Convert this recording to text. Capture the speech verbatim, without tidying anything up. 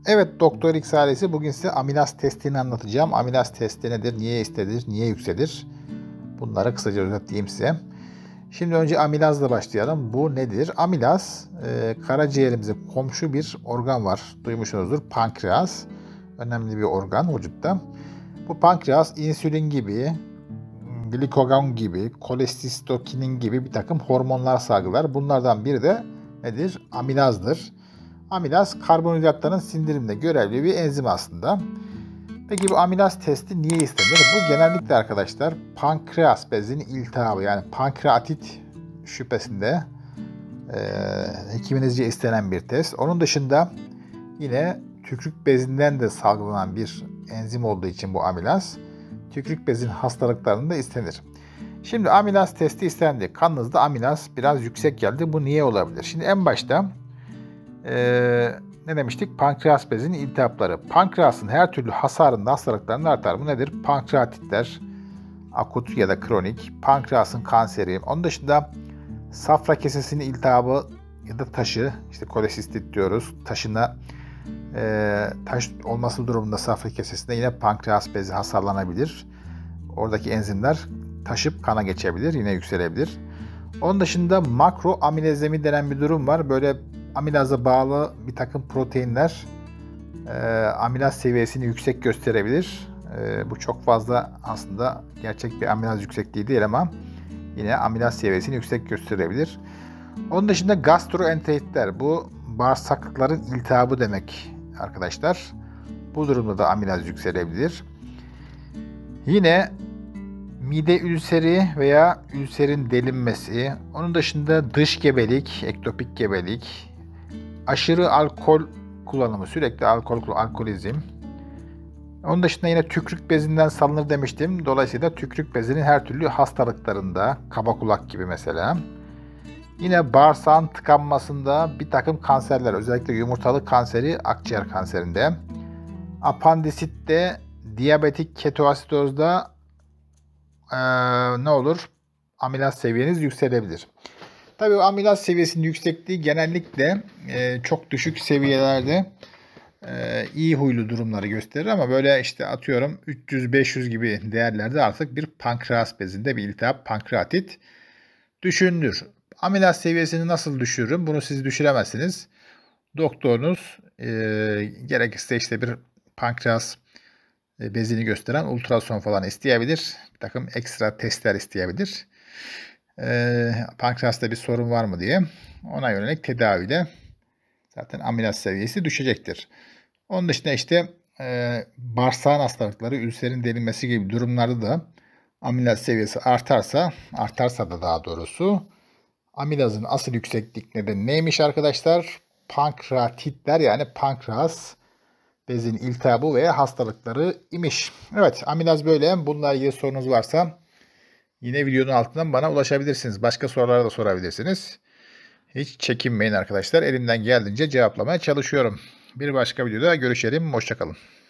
Evet Doktor X ailesi, bugün size amilaz testini anlatacağım. Amilaz testi nedir, niye istenir, niye yükselir? Bunları kısaca özetleyeyim size. Şimdi önce amilazla başlayalım. Bu nedir? Amilaz, e, karaciğerimize komşu bir organ var. Duymuşsunuzdur, pankreas. Önemli bir organ vücutta. Bu pankreas insülin gibi, glikagon gibi, kolesistokinin gibi bir takım hormonlar salgılar. Bunlardan biri de nedir? Amilazdır. Amilaz karbonhidratların sindiriminde görevli bir enzim aslında. Peki bu amilaz testi niye istenir? Bu genellikle arkadaşlar pankreas bezinin iltihabı, yani pankreatit şüphesinde e, hekiminizce istenen bir test. Onun dışında yine tükürük bezinden de salgılanan bir enzim olduğu için bu amilaz tükürük bezinin hastalıklarında istenir. Şimdi amilaz testi istendi. Kanınızda amilaz biraz yüksek geldi. Bu niye olabilir? Şimdi en başta Ee, ne demiştik? Pankreas bezinin iltihapları. Pankreasın her türlü hasarında hastalıklarında artar. Bu nedir? Pankreatitler, akut ya da kronik. Pankreasın kanseri. Onun dışında safra kesesinin iltihabı ya da taşı, işte kolesistit diyoruz. Taşına e, taş olması durumunda safra kesesinde yine pankreas bezi hasarlanabilir. Oradaki enzimler taşıp kana geçebilir, yine yükselebilir. Onun dışında makro amilezemi denen bir durum var. Böyle amilaza bağlı bir takım proteinler e, amilaz seviyesini yüksek gösterebilir. E, bu çok fazla aslında gerçek bir amilaz yüksekliği değil ama yine amilaz seviyesini yüksek gösterebilir. Onun dışında gastroenteritler, bu bağırsakların iltihabı demek arkadaşlar. Bu durumda da amilaz yükselebilir. Yine mide ülseri veya ülserin delinmesi, onun dışında dış gebelik, ektopik gebelik, aşırı alkol kullanımı, sürekli alkol, alkolizm. Onun dışında yine tükürük bezinden salınır demiştim. Dolayısıyla tükürük bezinin her türlü hastalıklarında, kaba kulak gibi mesela. Yine bağırsağın tıkanmasında, bir takım kanserler, özellikle yumurtalık kanseri, akciğer kanserinde. Apandisitte, diyabetik ketoasidozda ee, ne olur? Amilaz seviyeniz yükselebilir. Tabii amilaz seviyesinin yüksekliği genellikle e, çok düşük seviyelerde e, iyi huylu durumları gösterir ama böyle işte atıyorum üç yüz beş yüz gibi değerlerde artık bir pankreas bezinde bir iltihap, pankreatit düşünülür. Amilaz seviyesini nasıl düşürürüm? Bunu siz düşüremezsiniz. Doktorunuz e, gerekirse işte bir pankreas bezini gösteren ultrason falan isteyebilir. Bir takım ekstra testler isteyebilir. Ee, pankreasta bir sorun var mı diye. Ona yönelik tedaviyle zaten amilaz seviyesi düşecektir. Onun dışında işte e, bağırsağın hastalıkları, ülserin delinmesi gibi durumlarda da amilaz seviyesi artarsa, artarsa da daha doğrusu amilazın asıl yükseklik nedeni neymiş arkadaşlar? Pankreatitler, yani pankreas bezin iltihabı veya hastalıkları imiş. Evet, amilaz böyle. Bununla ilgili sorunuz varsa yine videonun altından bana ulaşabilirsiniz. Başka soruları da sorabilirsiniz. Hiç çekinmeyin arkadaşlar. Elimden geldiğince cevaplamaya çalışıyorum. Bir başka videoda görüşelim. Hoşça kalın.